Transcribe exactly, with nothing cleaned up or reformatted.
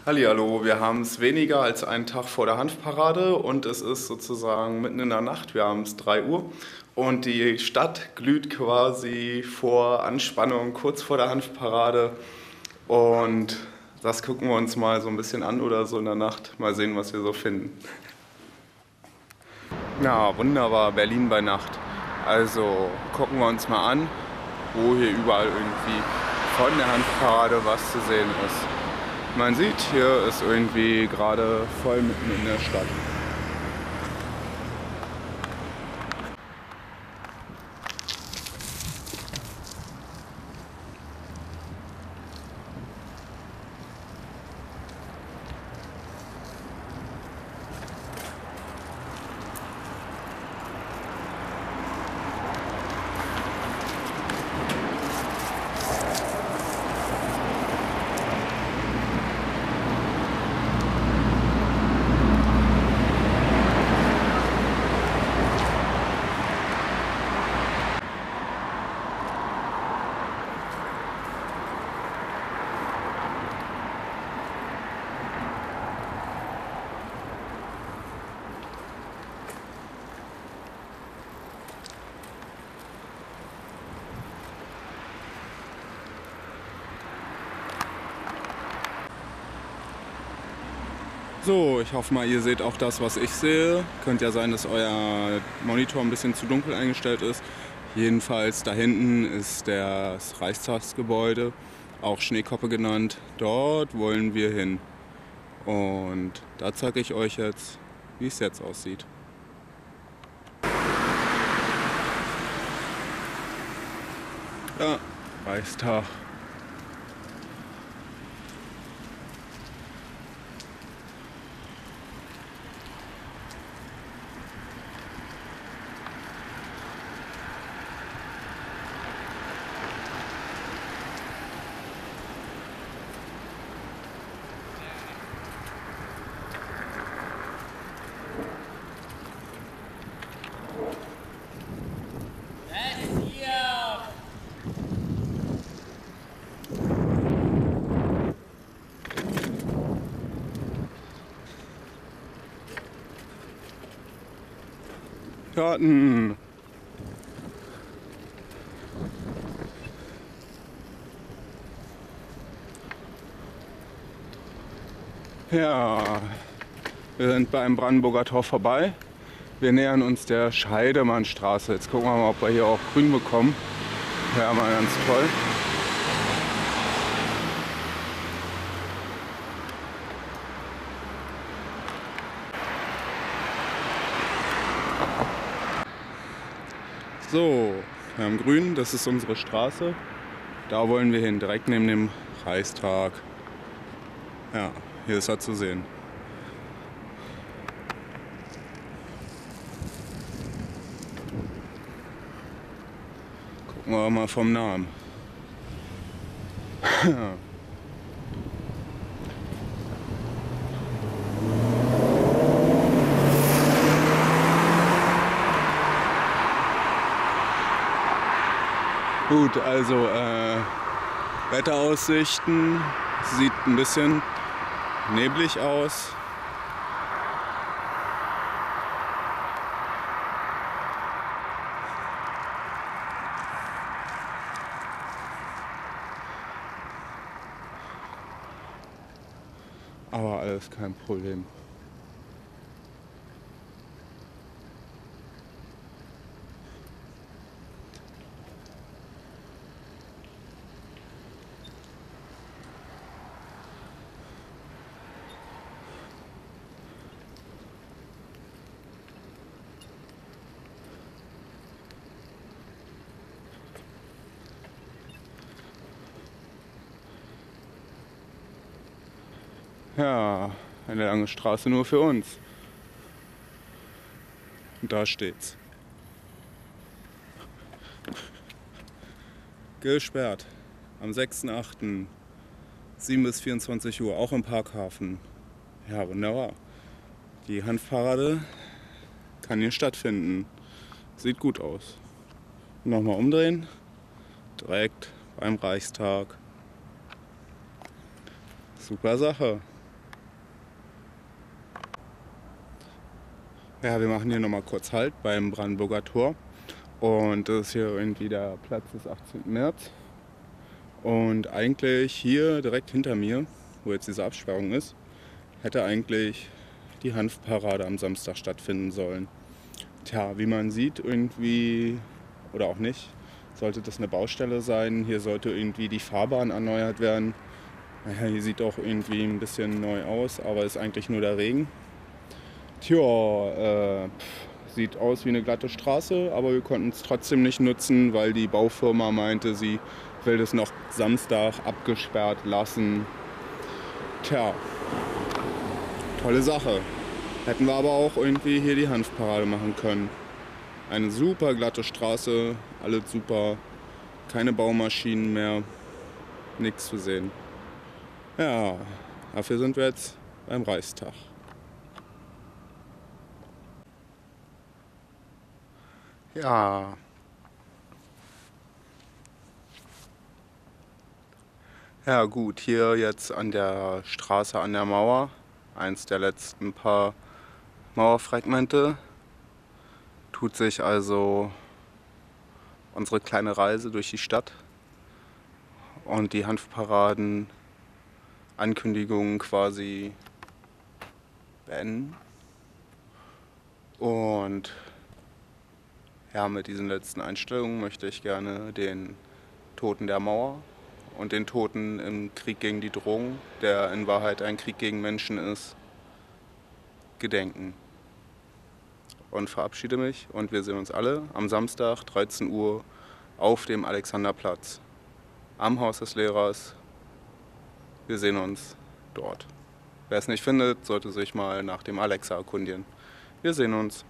Hallihallo, wir haben es weniger als einen Tag vor der Hanfparade und es ist sozusagen mitten in der Nacht, wir haben es drei Uhr und die Stadt glüht quasi vor Anspannung kurz vor der Hanfparade und das gucken wir uns mal so ein bisschen an oder so in der Nacht, mal sehen, was wir so finden. Ja, wunderbar, Berlin bei Nacht. Also gucken wir uns mal an, wo hier überall irgendwie von der Hanfparade was zu sehen ist. Man sieht, hier ist irgendwie gerade voll mitten in der Stadt. So, ich hoffe mal, ihr seht auch das, was ich sehe. Könnte ja sein, dass euer Monitor ein bisschen zu dunkel eingestellt ist. Jedenfalls da hinten ist das Reichstagsgebäude, auch Schneekoppe genannt. Dort wollen wir hin. Und da zeige ich euch jetzt, wie es jetzt aussieht. Ja, Reichstag. Karten. Ja, wir sind beim Brandenburger Tor vorbei. Wir nähern uns der Scheidemannstraße. Jetzt gucken wir mal, ob wir hier auch grün bekommen. Ja, mal ganz toll. So, wir haben grün, das ist unsere Straße. Da wollen wir hin, direkt neben dem Reichstag. Ja, hier ist er zu sehen. Gucken wir mal vom Namen. Gut, also äh, Wetteraussichten, sieht ein bisschen neblig aus. Aber alles kein Problem. Ja, eine lange Straße nur für uns. Und da steht's. Gesperrt. Am sechsten achten sieben bis vierundzwanzig Uhr, auch im Parkhafen. Ja, wunderbar. Die Hanfparade kann hier stattfinden. Sieht gut aus. Nochmal umdrehen. Direkt beim Reichstag. Super Sache. Ja, wir machen hier nochmal kurz Halt beim Brandenburger Tor. Und das ist hier irgendwie der Platz des achtzehnten März. Und eigentlich hier direkt hinter mir, wo jetzt diese Absperrung ist, hätte eigentlich die Hanfparade am Samstag stattfinden sollen. Tja, wie man sieht, irgendwie, oder auch nicht, sollte das eine Baustelle sein. Hier sollte irgendwie die Fahrbahn erneuert werden. Naja, hier sieht auch irgendwie ein bisschen neu aus, aber ist eigentlich nur der Regen. Tja, äh, pff, sieht aus wie eine glatte Straße, aber wir konnten es trotzdem nicht nutzen, weil die Baufirma meinte, sie will das noch Samstag abgesperrt lassen. Tja, tolle Sache. Hätten wir aber auch irgendwie hier die Hanfparade machen können. Eine super glatte Straße, alles super, keine Baumaschinen mehr, nichts zu sehen. Ja, dafür sind wir jetzt beim Reichstag. Ja, ja gut, hier jetzt an der Straße an der Mauer, eins der letzten paar Mauerfragmente, tut sich also unsere kleine Reise durch die Stadt und die Hanfparaden, Ankündigungen quasi beenden. Und ja, mit diesen letzten Einstellungen möchte ich gerne den Toten der Mauer und den Toten im Krieg gegen die Drogen, der in Wahrheit ein Krieg gegen Menschen ist, gedenken. Und verabschiede mich und wir sehen uns alle am Samstag dreizehn Uhr auf dem Alexanderplatz am Haus des Lehrers. Wir sehen uns dort. Wer es nicht findet, sollte sich mal nach dem Alexa erkundigen. Wir sehen uns.